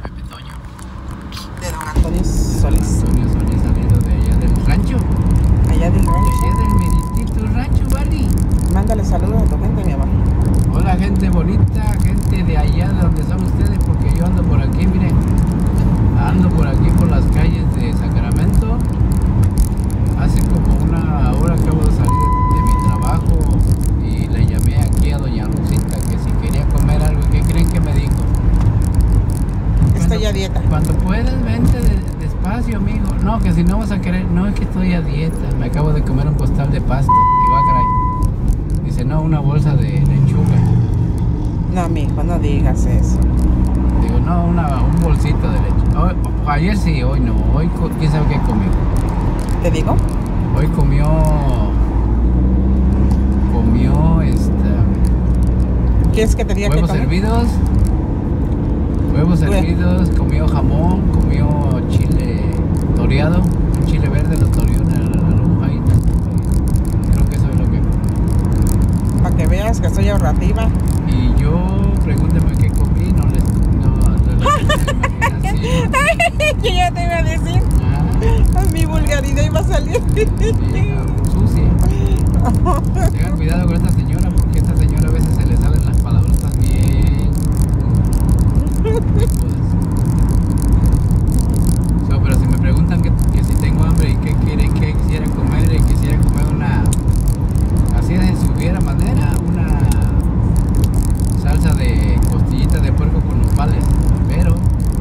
Pepe Toño. De don Antonio Solís. Antonio Solís, salido de allá del rancho. Allá del De rancho. allá del meritito rancho, ¿vale? Mándale saludos a tu gente, mi amor. Hola, gente bonita, gente de allá de donde son ustedes, porque yo ando por aquí, miren. Ando por aquí por las calles de Sacramento. Hace como una hora acabo de salir de mi trabajo y le llamé aquí a doña Rosita que si quería comer algo. ¿Qué creen que me dijo? Estoy a dieta. Cuando puedas, vente despacio, amigo. No, que si no vas a querer. No, es que estoy a dieta. Me acabo de comer un costal de pasto. Digo, ah, caray. Dice, no, una bolsa de lechuga. No, mijo, no digas eso. Digo, no, un bolsito de leche. Ayer sí, hoy no. Hoy, ¿quién sabe qué comió? ¿Te digo? Hoy comió ¿Quieres que te diga qué huevos comer? hervidos. Huevos hervidos, comió jamón, comió chile toreado, chile verde, lo toreó en la mojadita. Creo que eso es lo que comió. Para que veas que soy ahorrativa. Y yo, pregúntame qué comí, no les imaginación. Yo ya te iba a decir. Ah, Mi vulgaridad iba a salir. vieja sucia. Tengan cuidado con esta señora, porque esta señora a veces se le salen las palabrotas bien. Pero si me preguntan que si tengo hambre y qué quieren, que quisiera comer, y quisiera comer una, así de su manera, una salsa de costillitas de puerco con nopales, pero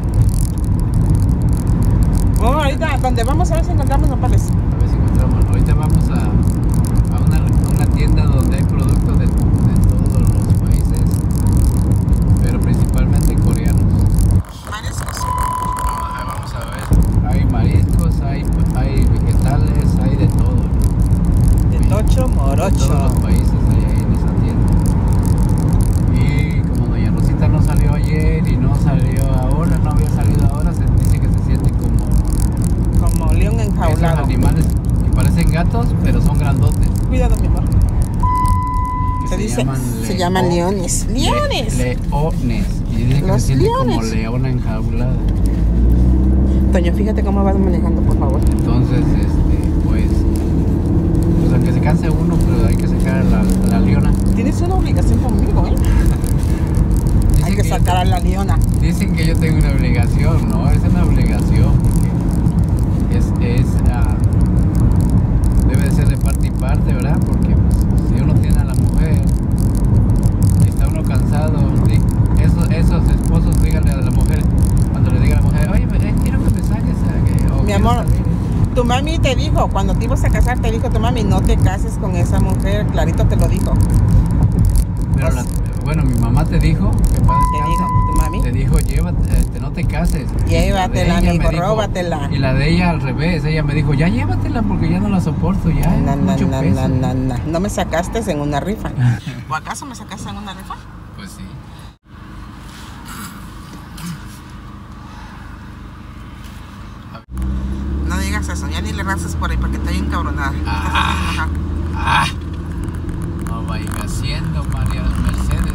Oh, ahorita, donde vamos a ver si encontramos nopales. a ver si encontramos. Ahorita vamos a una tienda donde hay productos de todos los países, pero principalmente coreanos. Mariscos. Vamos a ver. Hay mariscos, hay vegetales, hay de todo. De tocho, De morocho. todos los países hay ahí en esa tienda. Y como doña Rosita no salió ayer y no salió ahora, no había salido ahora, se dice que se siente Como león esos enjaulado. animales que parecen gatos, pero son grandotes. Cuidado, mi amor. Que Se llaman leones. ¡Leones! Leones. Y dicen que Los se siente como leones. leona enjaulada. Toño, fíjate cómo vas manejando, por favor. Entonces, pues aunque se canse uno, pero hay que sacar a la leona. Tienes una obligación conmigo, ¿eh? Dicen Hay que sacar a la leona. Dicen que yo tengo una obligación, ¿no? Es una obligación, porque debe de ser de parte y parte, ¿verdad? Porque pues, si uno tiene a la mujer y está uno cansado, esos esposos, díganle a la mujer, cuando le diga a la mujer, oye, quiero que me saques o Mi quiero amor, salir. tu mami te dijo, cuando te ibas a casar, te dijo tu mami, no te cases con esa mujer. Clarito te lo dijo. Pero bueno, mi mamá te dijo que para Te dijo, tu mami. te dijo, llévate, no te cases. Llévatela, Y la de ella amigo, me dijo- róbatela. Y la de ella al revés, ella me dijo, ya llévatela porque ya no la soporto, ya No, es no, mucho no, peso. no. No me sacaste en una rifa. ¿O acaso me sacaste en una rifa? Pues sí. No digas eso, ya ni le rases por ahí porque estoy encabronada. Ah, no vaya haciendo María Mercedes.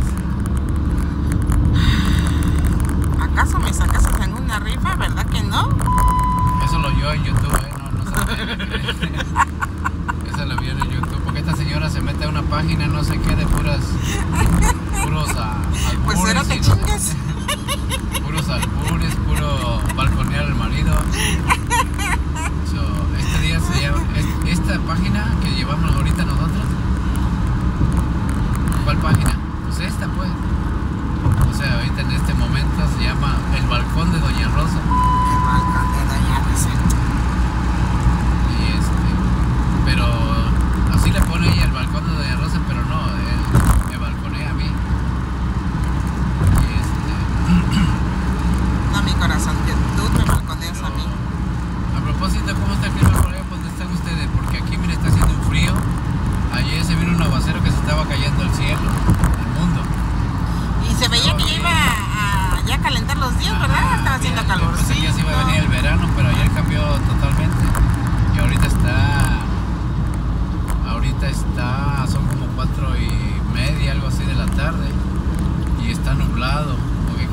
¿Acaso me sacaste en una rifa? ¿Verdad que no? Eso lo vio en YouTube, no sabe. Eso lo vio en YouTube, porque esta señora se mete a una página no sé qué de puros albures. Pues ahora te y no sé chingues. qué. Puros albures, puro balconear al marido. Este día se llama, esta página que llevamos ahorita nosotros. ¿Cuál página? Pues esta pues. O sea, ahorita en este momento se llama El Balcón de Doña Rosa. El balcón de Doña Rosa. Y pero así le pone ella El Balcón de Doña Rosa, pero no, él me balconea a mí. Y No, mi corazón, tú me balconeas a mí. a propósito, ¿cómo está el clima por allá donde están ustedes? Porque aquí, mire, está haciendo un frío. Ayer se vino un aguacero que se estaba cayendo al cielo, el mundo. Y se veía que ya iba a ya calentar los días, ¿verdad? Estaba haciendo calorcito.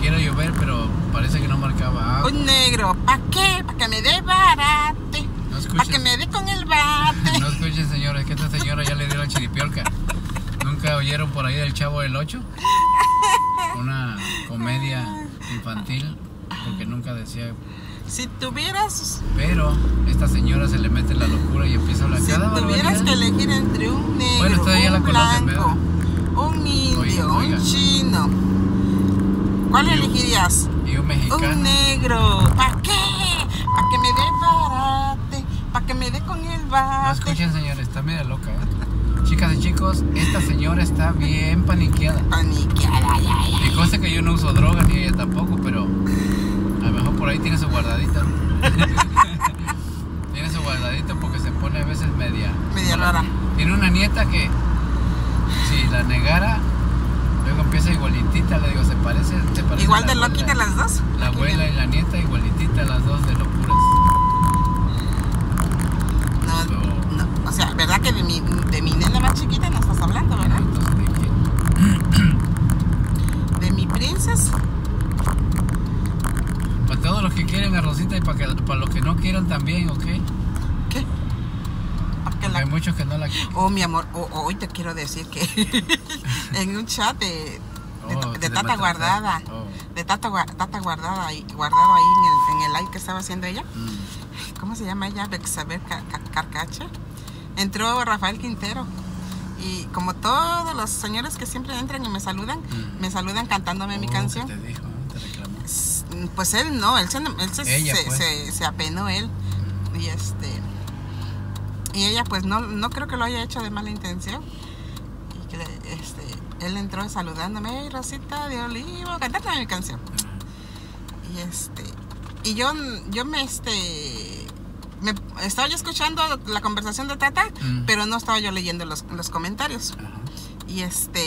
quiere llover, pero parece que no marcaba agua. Un negro, ¿para qué? Para que me dé barate. No escuches. Para que me dé con el bate. No escuchen, señores, que esta señora ya le dio la chiripiorca. ¿Nunca oyeron por ahí del Chavo del 8? Una comedia infantil, porque nunca decía. Si tuvieras... Pero esta señora se le mete la locura y empieza a hablar. Si tuvieras que elegir entre un negro, bueno, ustedes ya la un conocen, blanco, un indio, Oiga. un chino, ¿cuál elegirías? Y un mexicano. Un negro. ¿Para qué? Para que me dé barate. Para que me dé con el No bate. escuchen, señores, está media loca, Chicas y chicos, esta señora está bien paniqueada. Paniqueada, ya. Y cosa que yo no uso droga ni ella tampoco, pero a lo mejor por ahí tiene su guardadita. Tiene su guardadito porque se pone a veces media rara. Tiene una nieta que si la negara, luego empieza igualitita, le digo, se parece Igual de loquita las dos. La abuela y la nieta igualitita, las dos de locuras. No, o sea, ¿verdad que de mi nena más chiquita no estás hablando, verdad? Entonces, ¿de De mi princesa. para todos los que quieren a Rosita y para los que no quieran también, ¿ok? ¿Qué? Porque Hay muchos que no la quieren. Oh, mi amor, hoy te quiero decir que en un chat de Tata Guardada, de Tata Guardada, guardado ahí en el live que estaba haciendo ella. ¿Cómo se llama ella? Bexaber Carcacha. Entró Rafael Quintero. Y como todos los señores que siempre entran y me saludan cantándome mi canción. ¿Qué te dijo? ¿Te reclamó? Pues él no, él se apenó él. Y ella pues no creo que lo haya hecho de mala intención. Y que él entró saludándome, hey Rosita de Olivo, cantándome mi canción. Y yo me estaba yo escuchando la conversación de Tata, pero no estaba yo leyendo los comentarios. Y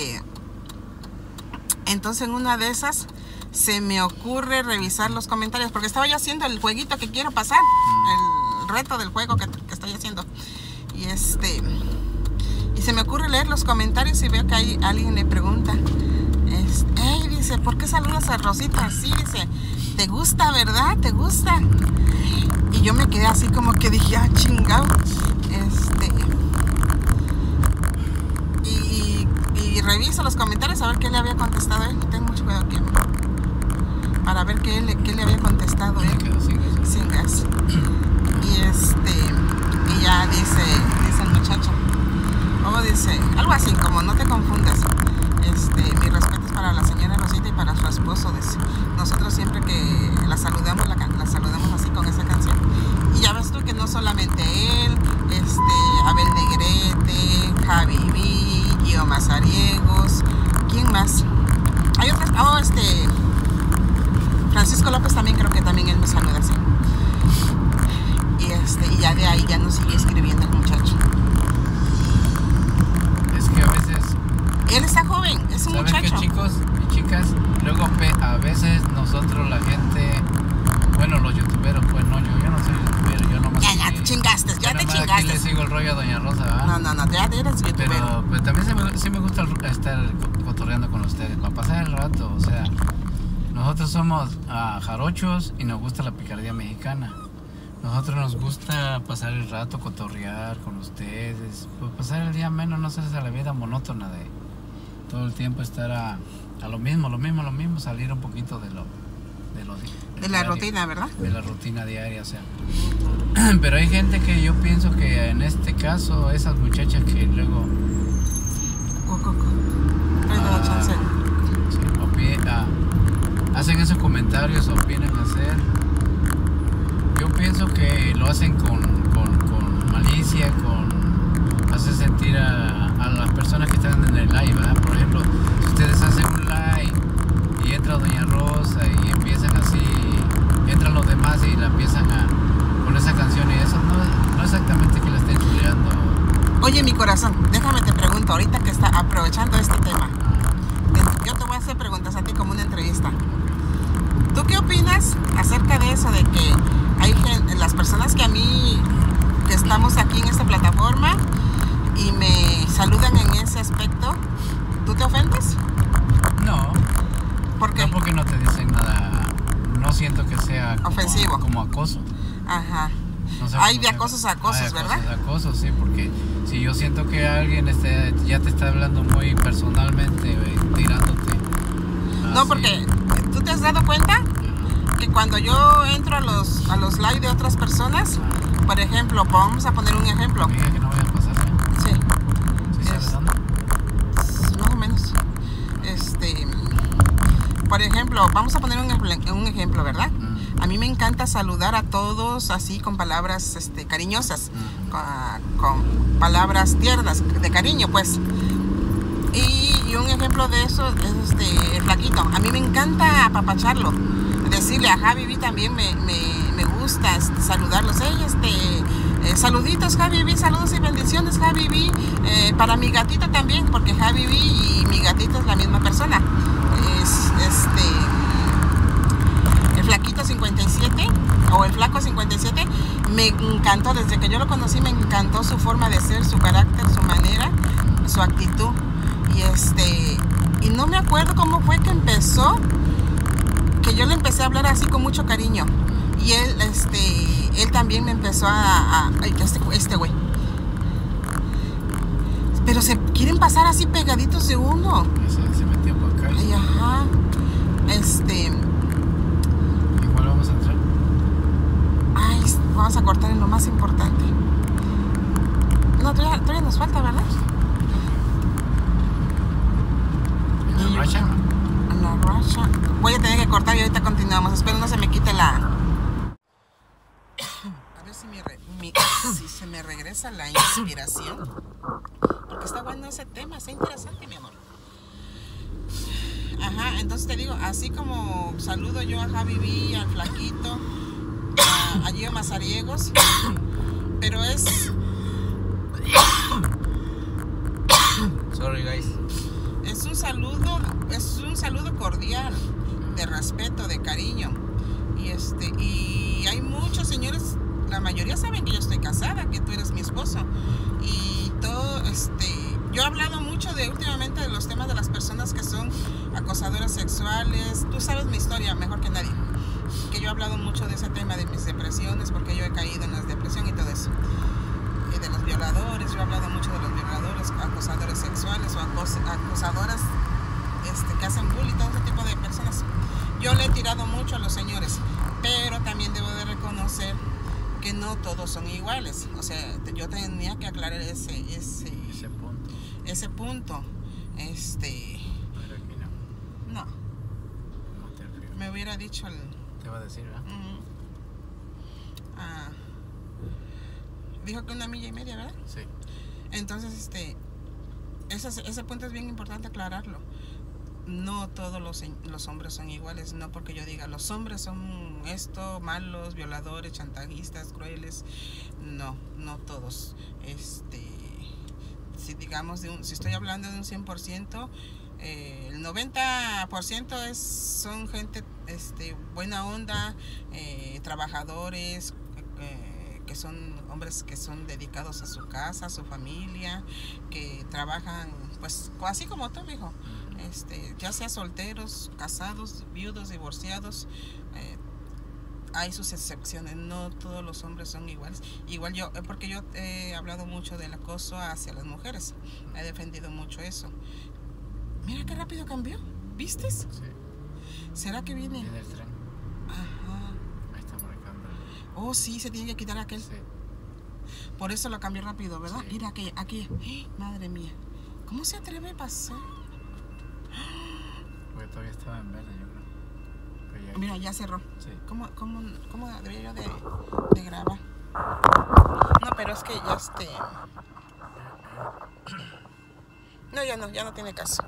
entonces en una de esas se me ocurre revisar los comentarios, porque estaba yo haciendo el jueguito que quiero pasar, el reto del juego que estoy haciendo. Y se me ocurre leer los comentarios y veo que hay alguien le pregunta, hey, dice, ¿por qué saludas a Rosita así? Dice, ¿te gusta, verdad? ¿Te gusta? Y yo me quedé así como que dije, ah, chingado. Y reviso los comentarios a ver qué le había contestado él. Tengo mucho cuidado aquí para ver qué le había contestado él. Sin gas. Y ya dice el muchacho. Dice, algo así, como no te confundas. Mi respeto es para la señora Rosita y para su esposo. Dice, nosotros siempre que la saludamos, la saludamos así con esa canción. Y ya ves tú que no solamente él, Abel Negrete, Javi B, Gio Mazariegos, ¿quién más? Hay otras, Francisco López también, creo que también él me saluda así. Y ya de ahí ya nos sigue escribiendo el muchacho. Es que a veces... Él está joven, es un muchacho. ¿Saben qué, chicos y chicas? Luego a veces nosotros, la gente, bueno, los youtuberos, pues no, yo no soy youtubero, yo nomás... Ya te chingaste. Aquí le sigo el rollo a Doña Rosa, ¿verdad? No, ya eres youtubero. Pero también sí me gusta estar cotorreando con ustedes, para pasar el rato, o sea, nosotros somos jarochos y nos gusta la picardía mexicana. Nosotros nos gusta pasar el rato, cotorrear con ustedes, pues pasar el día menos, no hacerse la vida monótona de todo el tiempo estar a lo mismo, salir un poquito de la rutina, ¿verdad? De la rutina diaria, o sea. Pero hay gente que yo pienso que en este caso, esas muchachas que luego hacen esos comentarios, opinan hacer. Yo pienso que lo hacen con malicia, hace sentir a las personas que están en el live, ¿verdad? Por ejemplo, si ustedes hacen un live y entra Doña Rosa y empiezan así, entran los demás y la empiezan con esa canción, y eso no exactamente que la estén chuleando. Oye, mi corazón, déjame te pregunto, ahorita que está aprovechando este tema, yo te voy a hacer preguntas a ti como una entrevista. ¿Tú qué opinas acerca de eso, de que hay gente, las personas que estamos aquí en esta plataforma y me saludan en ese aspecto, ¿tú te ofendes? No. ¿Por qué? No, porque no te dicen siento que sea como ofensivo, como acoso. Ajá. No sé, Hay de acosos a acosos, ¿verdad? De acosos, sí, porque si yo siento que alguien ya te está hablando muy personalmente, tirándote. No, porque tú te has dado cuenta que cuando yo entro a los live de otras personas, por ejemplo, vamos a poner un ejemplo. Amiga, que no vaya a pasar. Sí. ¿Sí sabes dónde? Más o menos. Por ejemplo, vamos a poner un ejemplo, ¿verdad? A mí me encanta saludar a todos así con palabras cariñosas, con palabras tiernas, de cariño, pues. Y un ejemplo de eso es el Flaquito. A mí me encanta apapacharlo, decirle a Javi B también me gusta saludarlos. Saluditos Javi B, saludos y bendiciones Javi B, para mi gatito también, porque Javi B y mi gatito es la misma persona. El Flaquito 57 o el Flaco 57 me encantó, desde que yo lo conocí me encantó su forma de ser, su carácter, su manera, su actitud. Y no me acuerdo cómo fue que empezó, que yo le empecé a hablar así con mucho cariño. Y él también me empezó este güey. Pero se quieren pasar así pegaditos de uno. Se metió por acá. Ay, ajá. Igual vamos a entrar. Ay, vamos a cortar en lo más importante. No, todavía nos falta, ¿verdad? ¿En la racha? En la racha. Voy a tener que cortar y ahorita continuamos. Espero no se me quite la... A ver si se me regresa la inspiración. Porque está bueno ese tema, está interesante, mi amor. Ajá, entonces te digo, así como saludo yo a Javi B, al Flaquito, a Gio Mazariegos, pero es... Sorry, guys. Es un saludo cordial, de respeto, de cariño. Y hay muchos señores, la mayoría saben que yo estoy casada, que tú eres mi esposo. Y todo, yo he hablado mucho últimamente de los temas de las personas que son acosadoras sexuales. Tú sabes mi historia mejor que nadie. Que yo he hablado mucho de ese tema de mis depresiones, porque yo he caído en la depresión y todo eso. Y de los violadores, yo he hablado mucho de los violadores, acosadores sexuales o acosadoras que hacen bullying, todo ese tipo de personas. Yo le he tirado mucho a los señores, pero también debo de reconocer que no todos son iguales. O sea, yo tenía que aclarar ese punto. Ese punto. No. Me hubiera dicho Te va a decir, ¿verdad? Dijo que 1,5 millas, ¿verdad? Sí. Entonces, ese punto es bien importante aclararlo. No todos los hombres son iguales, no porque yo diga los hombres son malos, violadores, chantajistas, crueles. No todos. Si estoy hablando de un 100%, el 90% son gente buena onda, trabajadores, que son hombres que son dedicados a su casa, a su familia, que trabajan pues así como tú, mijo. Ya sea solteros, casados, viudos, divorciados, hay sus excepciones. No todos los hombres son iguales. Igual yo, porque yo he hablado mucho del acoso hacia las mujeres, he defendido mucho eso. Mira qué rápido cambió, ¿viste? Sí. ¿Será que viene? Viene el tren. Ajá. Ahí está marcando. Oh, sí, se tiene que quitar aquel. Sí. Por eso lo cambió rápido, ¿verdad? Sí. Mira aquí. Madre mía. ¿Cómo se atreve a pasar? Porque todavía estaba en verde, yo creo. Pero Mira, ya cerró. Sí. ¿Cómo debería yo de grabar? No, pero es que ya No, ya no tiene caso.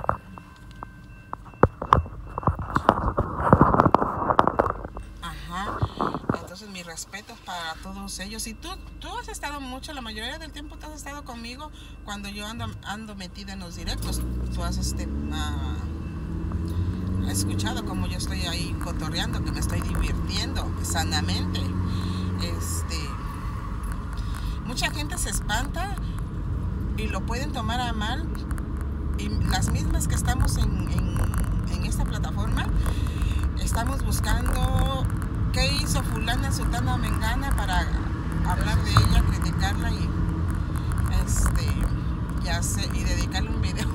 Ajá. Entonces mis respetos para todos ellos. Y tú has estado mucho, la mayoría del tiempo tú has estado conmigo cuando yo ando metida en los directos. Tú has escuchado como yo estoy ahí cotorreando, que me estoy divirtiendo sanamente. Mucha gente se espanta y lo pueden tomar a mal, y las mismas que estamos en esta plataforma estamos buscando qué hizo fulana, sutana, mengana para hablar de ella, criticarla y y dedicarle un video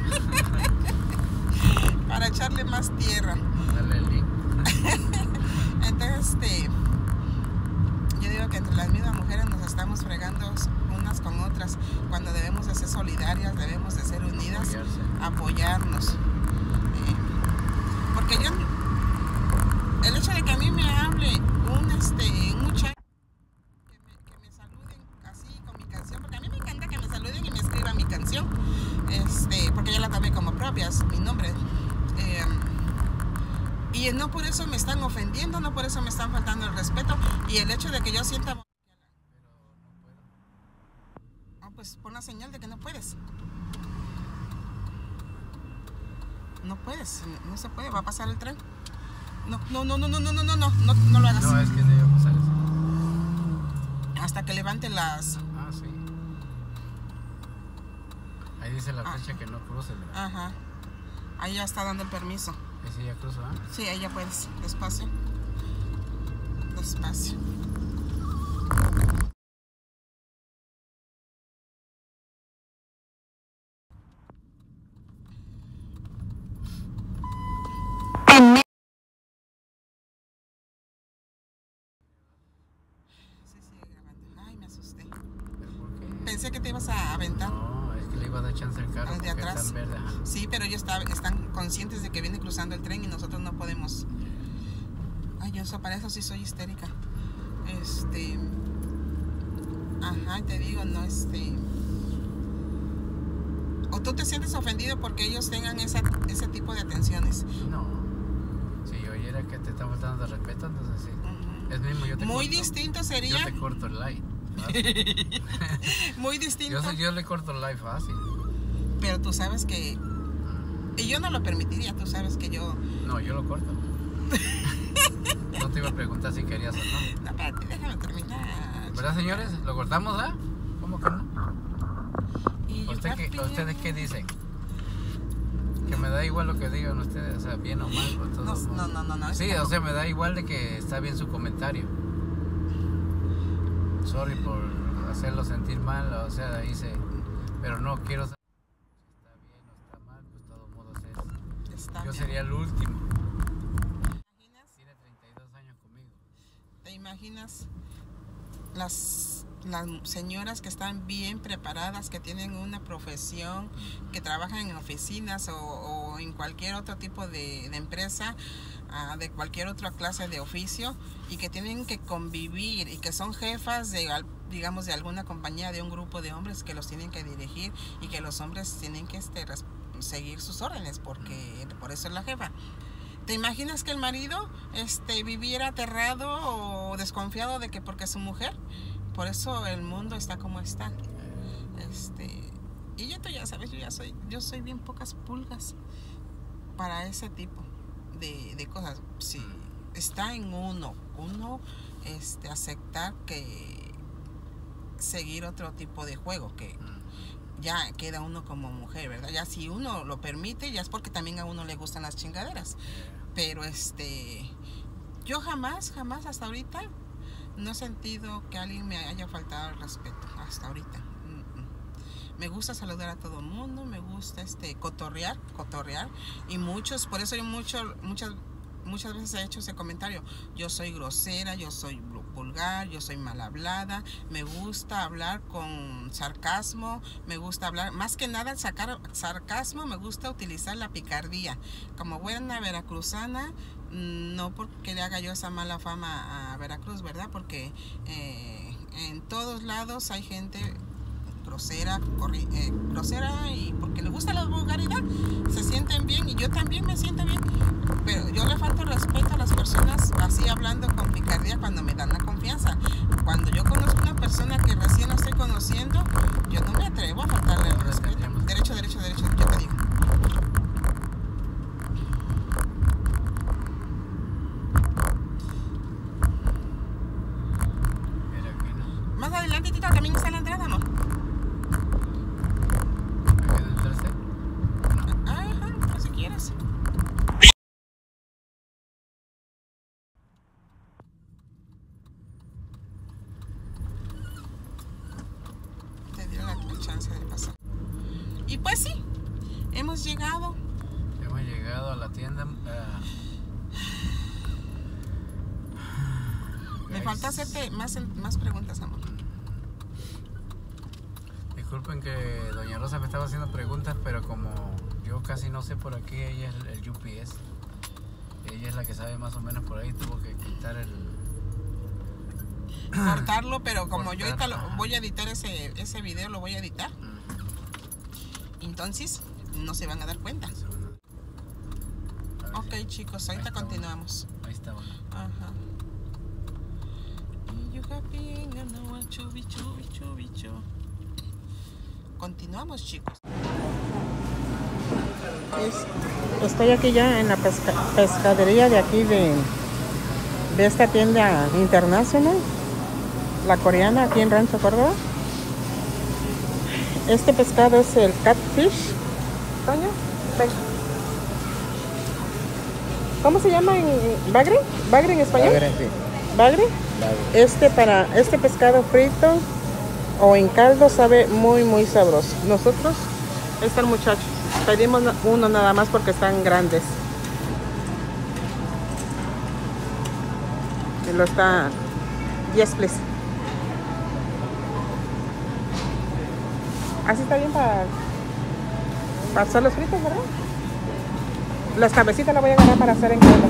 para echarle más tierra. Dale el link. Entonces, yo digo que entre las mismas mujeres nos estamos fregando unas con otras, cuando debemos de ser solidarias, debemos de ser unidas, apoyarnos. Porque el hecho de que a mí me hable un muchacho que me saluden así con mi canción, porque a mí me encanta que me saluden y me escriban mi canción, porque yo la tomé como propia, es mi nombre. Y no por eso me están ofendiendo, no por eso me están faltando el respeto. Y el hecho de que yo sienta... pues pon la señal de que no puedes. No puedes, no se puede, va a pasar el tren. No lo hagas. No, es que debe pasar eso. Hasta que levante las... Ah, sí. Ahí dice la fecha que no cruce, ¿verdad? Ajá. Ahí ya está dando el permiso. Sí, ya cruzo, ¿eh? Sí, ahí ya puedes. Despacio. Despacio. Sí, sigue grabando. Ay, me asusté. ¿Pero por qué? Pensé que te ibas a aventar. No, es que le iba a dar chance al carro. Al de atrás. Está en verde. Sí, pero ellos están conscientes de que viene cruzando el tren y nosotros no podemos. Ay, yo para eso sí soy histérica. Ajá, te digo, no, o tú te sientes ofendido porque ellos tengan ese tipo de atenciones. No. Si yo oyera que te están faltando de respeto, entonces sí. Es mismo, yo te Muy corto. distinto sería. Yo te corto el like. Muy distinto. Yo le corto el like fácil. Pero tú sabes que... Y yo no lo permitiría, tú sabes que yo... No, yo lo corto. No te iba a preguntar si querías o no. No, espérate, déjame terminar. ¿Verdad, señores? ¿Lo cortamos, ah? ¿Cómo que no? Y ¿Ustedes qué dicen? Que me da igual lo que digan ustedes, o sea, bien o mal. O todo No. Sí, o sea, me da igual de que está bien su comentario. Sorry por hacerlo sentir mal, o sea, pero no quiero saber si está bien o está mal, pues de todos modos yo sería el último. Tiene 32 años conmigo. ¿Te imaginas las señoras que están bien preparadas, que tienen una profesión, que trabajan en oficinas o en cualquier otro tipo de empresa, de cualquier otra clase de oficio, y que tienen que convivir y que son jefas de, digamos, de alguna compañía, de un grupo de hombres que los tienen que dirigir y que los hombres tienen que seguir sus órdenes porque por eso es la jefa? ¿Te imaginas que el marido viviera aterrado o desconfiado de que porque es su mujer? Por eso el mundo está como está. Y tú ya sabes, yo soy bien pocas pulgas para ese tipo de cosas. Sí, está en uno aceptar que seguir otro tipo de juego, que ya queda uno como mujer, ¿verdad? Ya si uno lo permite, ya es porque también a uno le gustan las chingaderas. Pero yo jamás hasta ahorita no he sentido que alguien me haya faltado el respeto, hasta ahorita. Me gusta saludar a todo el mundo, me gusta cotorrear, y por eso yo muchas veces he hecho ese comentario. Yo soy grosera, yo soy vulgar, yo soy mal hablada, me gusta hablar con sarcasmo, me gusta hablar, más que nada sacar sarcasmo, me gusta utilizar la picardía. Como buena veracruzana, no porque le haga yo esa mala fama a Veracruz, ¿verdad? Porque en todos lados hay gente grosera, y porque le gusta la vulgaridad, se sienten bien y yo también me siento bien, pero yo le falto respeto a las personas así hablando con picardía cuando me dan la confianza. Cuando yo conozco a una persona que recién la estoy conociendo, yo no me atrevo a faltarle el respeto. Derecho, yo te digo. Más adelante también está la entrada, ¿no? pues sí, hemos llegado. Hemos llegado a la tienda. Me falta hacerte más preguntas, amor. Disculpen que doña Rosa me estaba haciendo preguntas, pero como yo casi no sé por aquí, ella es el UPS. Ella es la que sabe más o menos por ahí, tuvo que quitar cortarlo, pero como yo ahorita voy a editar ese video, lo voy a editar. Entonces, no se van a dar cuenta. Ok, chicos, ahorita continuamos. Ahí está, bueno. Ajá. Continuamos, chicos. Estoy aquí ya en la pescadería de aquí de esta tienda internacional, la coreana, aquí en Rancho Córdoba. Este pescado es el catfish. Toño, ven. ¿Cómo se llama en bagre? ¿Bagre en español? Bagre, sí. ¿Bagre? Bagre. Para este pescado frito o en caldo sabe muy sabroso. Nosotros, este muchacho, pedimos uno nada más porque están grandes. Y lo está... Yes, please. Así está bien para hacer los fritos, ¿verdad? Las cabecitas las voy a agarrar para hacer en caldo.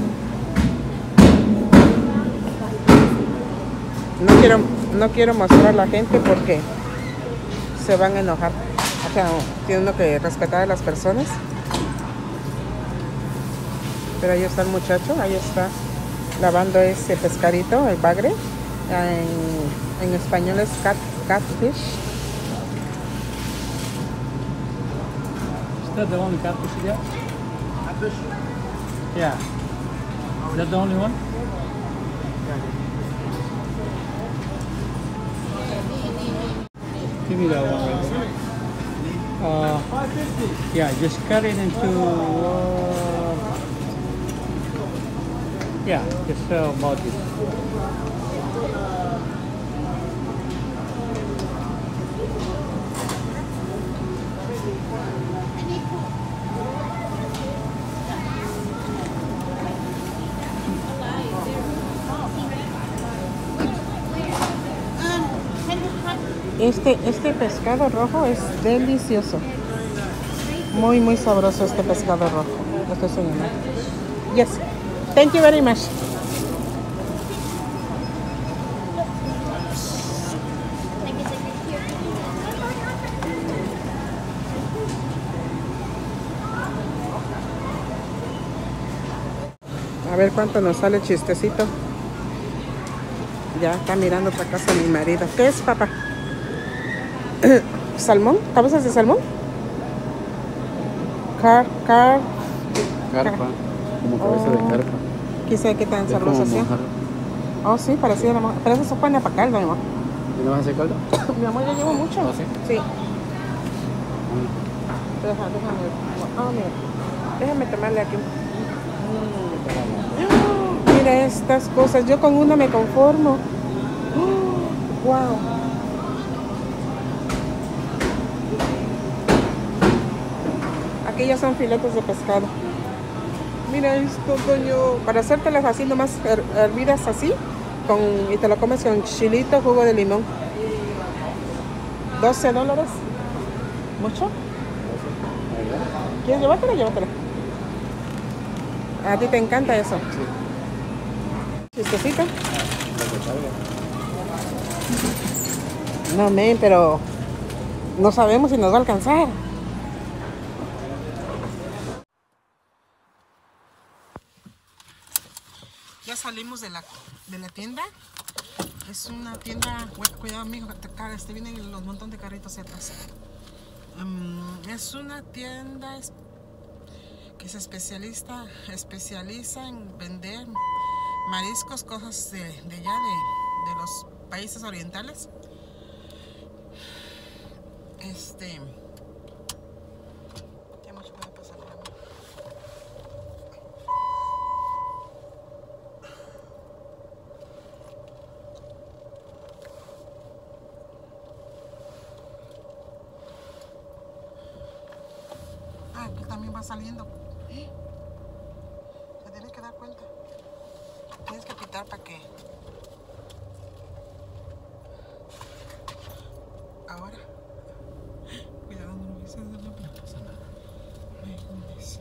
No quiero mostrar a la gente porque se van a enojar. O sea, tiene uno que respetar a las personas. Pero ahí está el muchacho, ahí está lavando ese pescadito, el bagre. En español es catfish. Is that the only catfish you got? Catfish? Yeah. Is that the only one? Give me that one right there. Yeah, just cut it into, yeah, just about this. Este pescado rojo es delicioso. Muy sabroso este pescado rojo. Lo estoy enseñando. Yes. Thank you very much. A ver cuánto nos sale el chistecito. Ya está mirando otra casa mi marido. ¿Qué es, papá? ¿Salmón? ¿Cabezas de salmón? Carpa. Como cabeza de carpa. Quise qué tan sabroso así. Oh, sí, parecía la mojarra. Pero eso se pone para caldo, mi amor. ¿Y no vas a hacer caldo? Mi amor, ya llevo mucho. ¿Oh, sí? Sí. Déjame. Oh, mira. Déjame tomarle aquí. Mira estas cosas. Yo con una me conformo. Wow. Aquí ya son filetes de pescado. Mira esto, coño. Para hacértelas así nomás hervidas así. Y te lo comes con chilito, jugo de limón. $12. ¿Mucho? ¿Quieres llevártela? Llévatela. ¿A ti te encanta eso? Sí. ¿Chistecito? No, men, pero no sabemos si nos va a alcanzar. Ya salimos de la tienda. Es una tienda, cuidado amigo, vienen los montón de carritos hacia atrás. Es una tienda que se especializa en vender mariscos, cosas de allá, de los países orientales. Ya mucho puede pasar, mi amor. va saliendo. Te tienes que dar cuenta. Tienes que pitar para que... Ahora. Cuidado, no lo hice de la plaza. Ay, goodness.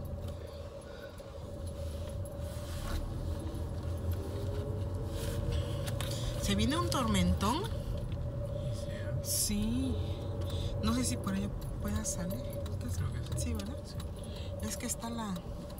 ¿Se viene un tormentón? Sí. No sé si por ello pueda salir. Creo que sí. Sí, ¿verdad? Sí. Es que está la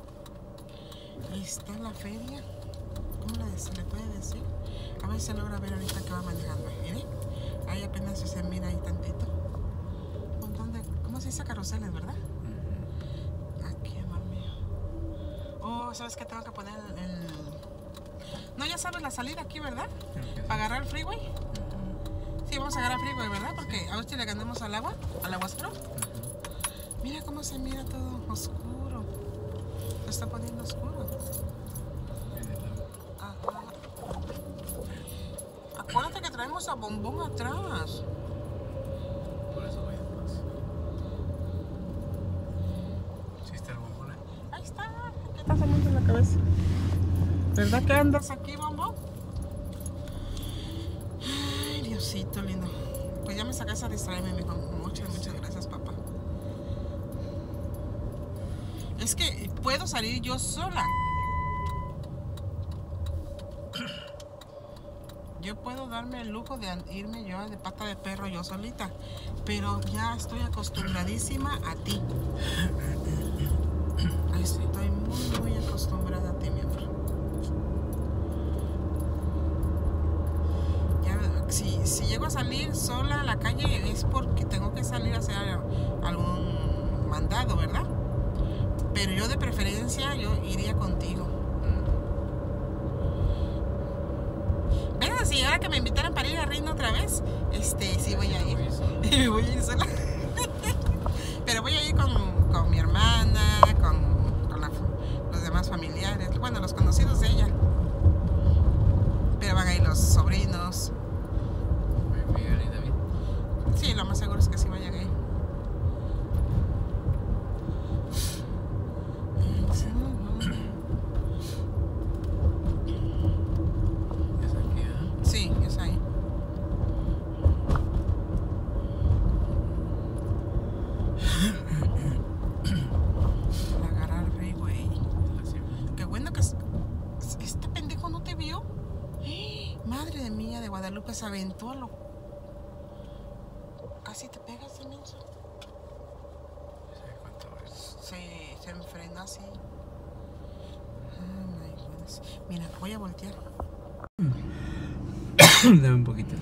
feria. ¿Cómo se le puede decir? A ver si se logra ver ahorita que va manejando. ¿Mire? Ahí apenas se mira ahí tantito. Un montón de... ¿Cómo se dice? Carruseles, ¿verdad? Aquí, amor mío. Oh, ¿sabes qué? Tengo que poner el... No, ya sabes la salida aquí, ¿verdad? Para agarrar el freeway. Sí, vamos a agarrar el freeway, ¿verdad? Porque a usted le ganamos al agua, al aguacero. Mira cómo se mira todo oscuro. Se está poniendo oscuro. Ajá. Acuérdate que traemos a Bombón atrás. Por eso voy atrás. ¿Sí está el Bombón ahí? Ahí está. ¿Qué está saliendo en la cabeza? ¿Verdad que andas aquí, Bombón? Ay, Diosito lindo. Pues ya me sacaste a distraerme, mijo. Muchas gracias, papá. Es que puedo salir yo sola. Yo puedo darme el lujo de irme yo de pata de perro yo solita. Pero ya estoy acostumbradísima a ti. Estoy muy acostumbrada a ti, mi amor. Si llego a salir sola a la calle es porque tengo que salir a hacer algún mandado, ¿verdad? Pero yo de preferencia yo iría contigo. Pero si ahora que me invitaran para ir a Reino otra vez, sí voy a ir. Me voy a ir sola. Pero voy a ir con mi hermana, con los demás familiares, bueno, los conocidos de ella. Pero van a ir los sobrinos. Miguel y David. Sí, lo más seguro es que sí vayan ahí. ¿Es aquí, eh? Sí, es ahí. Para agarrar el freeway. Qué bueno que este pendejo no te vio. Madre mía de Guadalupe, se aventó a lo... Casi te pegas, inmenso. Se enfrena así. Oh my goodness. Mira, voy a voltear. Dame un poquito.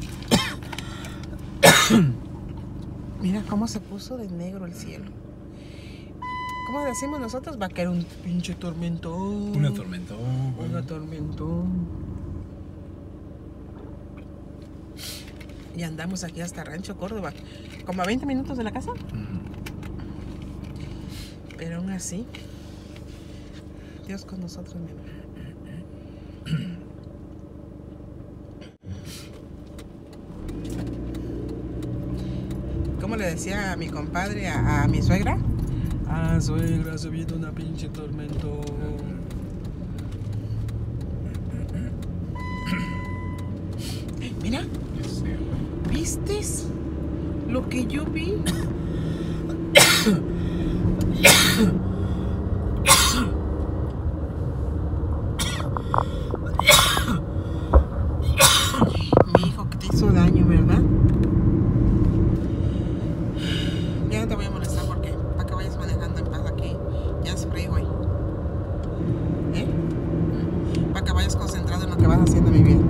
Mira cómo se puso de negro el cielo. ¿Cómo decimos nosotros? Va a caer un pinche tormentón. Una tormentón. Una tormentón. Y andamos aquí hasta Rancho Córdoba. Como a 20 minutos de la casa. Pero aún así, Dios con nosotros, mi amor. ¿Cómo le decía a mi compadre, a mi suegra? Ah, suegra, se viene una pinche tormentón. Mira, ¿viste lo que yo vi? Mi hijo que te hizo daño, ¿verdad? Ya no te voy a molestar porque para que vayas manejando en paz aquí. Ya es freeway. Para que vayas concentrado en lo que vas haciendo, mi vida.